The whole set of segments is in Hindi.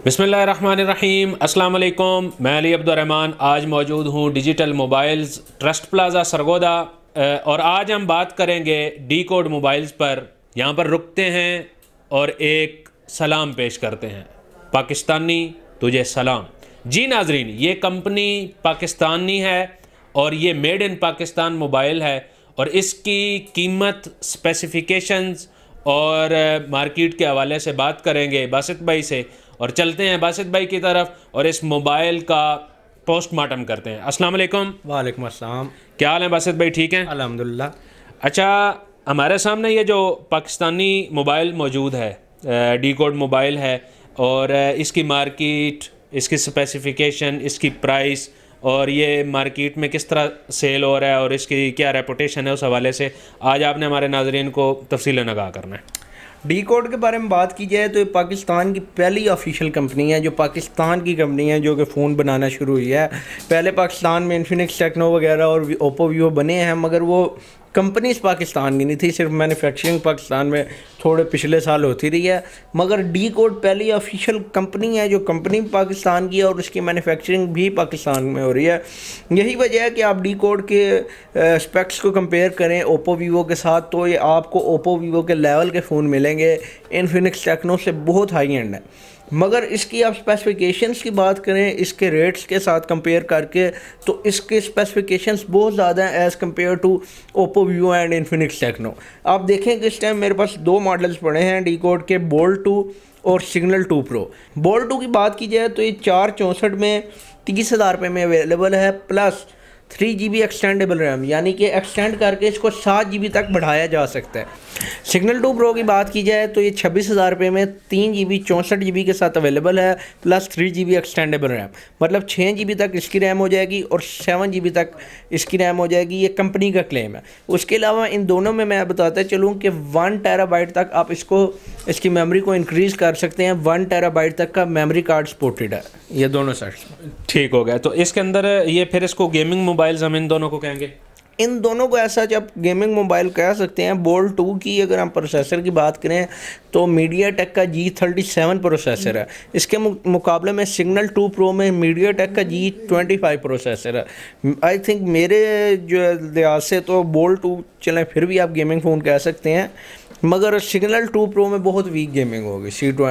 बिस्मिल्लाहिर्रहमानिर्रहीम, अस्सलाम वालेकुम। मैं अली अब्दुर्रहमान आज मौजूद हूँ digital mobiles trust plaza Sargodha और आज हम बात करेंगे डी कोड मोबाइल्स पर। यहाँ पर रुकते हैं और एक सलाम पेश करते हैं। पाकिस्तानी तुझे सलाम। जी नाजरीन, ये कंपनी पाकिस्तानी है और ये मेड इन पाकिस्तान मोबाइल है और इसकी कीमत, स्पेसिफिकेशंस और मार्केट के हवाले से बात करेंगे बासित भाई से। और चलते हैं बासित भाई की तरफ और इस मोबाइल का पोस्टमार्टम करते हैं। अस्सलाम वालेकुम। वालेकुम अस्सलाम। क्या हाल है बासित भाई? ठीक हैं अल्हम्दुलिल्लाह। अच्छा, हमारे सामने ये जो पाकिस्तानी मोबाइल मौजूद है, डी कोड मोबाइल है और इसकी मार्केट, इसकी स्पेसिफिकेशन, इसकी प्राइस और ये मार्केट में किस तरह सेल हो रहा है और इसकी क्या रेपुटेशन है, उस हवाले से आज आपने हमारे नाजरीन को तफसीलन आगाह करना है। डी कोड के बारे में बात की जाए तो ये पाकिस्तान की पहली ऑफिशियल कंपनी है, जो पाकिस्तान की कंपनी है जो कि फ़ोन बनाना शुरू हुई है। पहले पाकिस्तान में इन्फिनिक्स, टेक्नो वगैरह और ओप्पो वीवो बने हैं, मगर वो कंपनीज पाकिस्तान की नहीं थी, सिर्फ मैन्युफैक्चरिंग पाकिस्तान में थोड़े पिछले साल होती रही है। मगर डी कोड पहली ऑफिशियल कंपनी है जो कंपनी पाकिस्तान की है और उसकी मैन्युफैक्चरिंग भी पाकिस्तान में हो रही है। यही वजह है कि आप डी कोड के स्पेक्स को कंपेयर करें ओप्पो वीवो के साथ, तो ये आपको ओप्पो वीवो के लेवल के फ़ोन मिलेंगे। इन्फिनिक्स, टेक्नो से बहुत हाई एंड है। मगर इसकी आप स्पेसिफिकेशंस की बात करें, इसके रेट्स के साथ कंपेयर करके, तो इसके स्पेसिफिकेशंस बहुत ज़्यादा हैं as compare to Oppo Vivo and Infinix Tecno. आप देखें कि इस टाइम मेरे पास दो मॉडल्स पड़े हैं डी कोड के, बोल्ट 2 और सिग्नल 2 प्रो। बोल्ट 2 की बात की जाए तो ये 464 में 30,000 रुपये में अवेलेबल है, प्लस 3GB एक्सटेंडेबल रैम, यानी कि एक्सटेंड करके इसको 7GB तक बढ़ाया जा सकता है। सिग्नल 2 प्रो की बात की जाए तो ये 26,000 रुपये में 3GB 64GB के साथ अवेलेबल है, प्लस 3GB एक्सटेंडेबल रैम, मतलब 6GB तक इसकी रैम हो जाएगी और 7GB तक इसकी रैम हो जाएगी। ये कंपनी का क्लेम है। उसके अलावा इन दोनों में मैं बताता चलूँ कि 1 टेराबाइट तक आप इसकी मेमोरी को इंक्रीज़ कर सकते हैं। 1 टेराबाइट तक का मेमोरी कार्ड सपोर्टेड है ये दोनों सेट्स। ठीक हो गया। तो इसके अंदर ये फिर इसको गेमिंग मोबाइल्स हम इन दोनों को कहेंगे? इन दोनों को ऐसा जब गेमिंग मोबाइल कह सकते हैं। बोल्ट 2 की अगर हम प्रोसेसर की बात करें तो MediaTek का G37 प्रोसेसर है। इसके मुकाबले में सिग्नल 2 प्रो में MediaTek का G25 प्रोसेसर है। आई थिंक मेरे जो लिहाज से तो बोल्ट 2 चलें, फिर भी आप गेमिंग फ़ोन कह सकते हैं, मगर सिग्नल 2 प्रो में बहुत वीक गेमिंग होगी।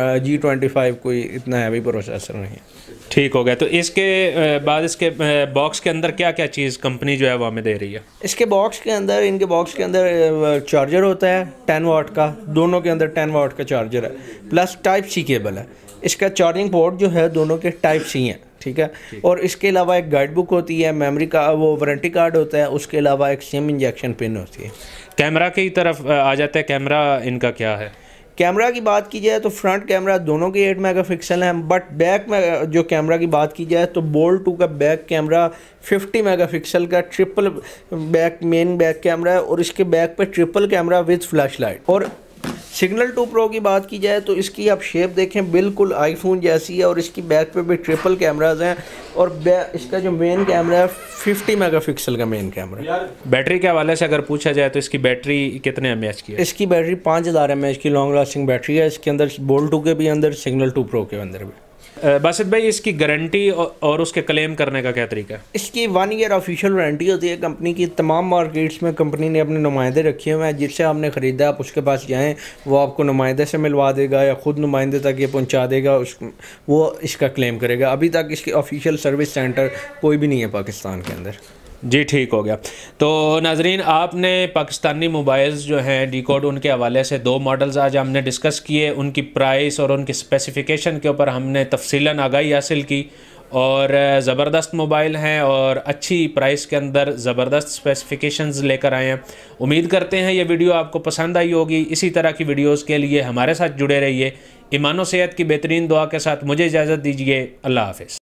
G25 कोई इतना हैवी प्रोसेसर नहीं है। ठीक हो गया। तो इसके बाद इसके बॉक्स के अंदर क्या क्या चीज़ कंपनी जो है वो हमें दे रही है? इसके बॉक्स के अंदर, इनके बॉक्स के अंदर चार्जर होता है 10 वाट का, दोनों के अंदर 10 वाट का चार्जर है, प्लस टाइप सी केबल है। इसका चार्जिंग पोर्ट जो है दोनों के टाइप सी हैं, ठीक है। और इसके अलावा एक गाइड बुक होती है, मेमोरी का वो वारंटी कार्ड होता है, उसके अलावा एक सिम इंजेक्शन पिन होती है। कैमरा की तरफ आ जाते हैं। कैमरा इनका क्या है? कैमरा की बात की जाए तो फ्रंट कैमरा दोनों के 8 मेगापिक्सल हैं, बट बैक में जो कैमरा की बात की जाए तो बोल्ट 2 का बैक कैमरा 50 मेगापिक्सल का triple back main back camera है और इसके बैक पे triple camera with flash light. और सिग्नल 2 प्रो की बात की जाए तो इसकी आप शेप देखें, बिल्कुल आईफोन जैसी है और इसकी बैक पे भी ट्रिपल कैमराज हैं और इसका जो मेन कैमरा है 50 मेगापिक्सल का मेन कैमरा। बैटरी के हवाले से अगर पूछा जाए तो इसकी बैटरी कितने mAh की है? इसकी बैटरी 5000 mAh की लॉन्ग लास्टिंग बैटरी है इसके अंदर, बोल्ट 2 के भी अंदर, सिग्नल 2 प्रो के अंदर भी। बासित भाई, इसकी गारंटी और उसके क्लेम करने का क्या तरीका है? इसकी 1 ईयर ऑफिशियल वारंटी होती है कंपनी की। तमाम मार्केट्स में कंपनी ने अपने नुमाइंदे रखे हुए हैं, जिससे आपने ख़रीदा आप उसके पास जाएं, वो आपको नुमाइंदे से मिलवा देगा या ख़ुद नुमाइंदे तक ये पहुंचा देगा, वो इसका क्लेम करेगा। अभी तक इसकी ऑफिशियल सर्विस सेंटर कोई भी नहीं है पाकिस्तान के अंदर। जी, ठीक हो गया। तो नाजरीन, आपने पाकिस्तानी मोबाइल्स जो हैं डी कोड, उनके हवाले से 2 मॉडल्स आज हमने डिस्कस किए। उनकी प्राइस और उनकी स्पेसिफिकेशन के ऊपर हमने तफसीलन आगाही हासिल की और ज़बरदस्त मोबाइल हैं और अच्छी प्राइस के अंदर ज़बरदस्त स्पेसिफिकेशंस लेकर आए हैं। उम्मीद करते हैं ये वीडियो आपको पसंद आई होगी। इसी तरह की वीडियोस के लिए हमारे साथ जुड़े रहिए। ईमान और सेहत की बेहतरीन दुआ के साथ मुझे इजाज़त दीजिए। अल्लाह हाफ़िज़।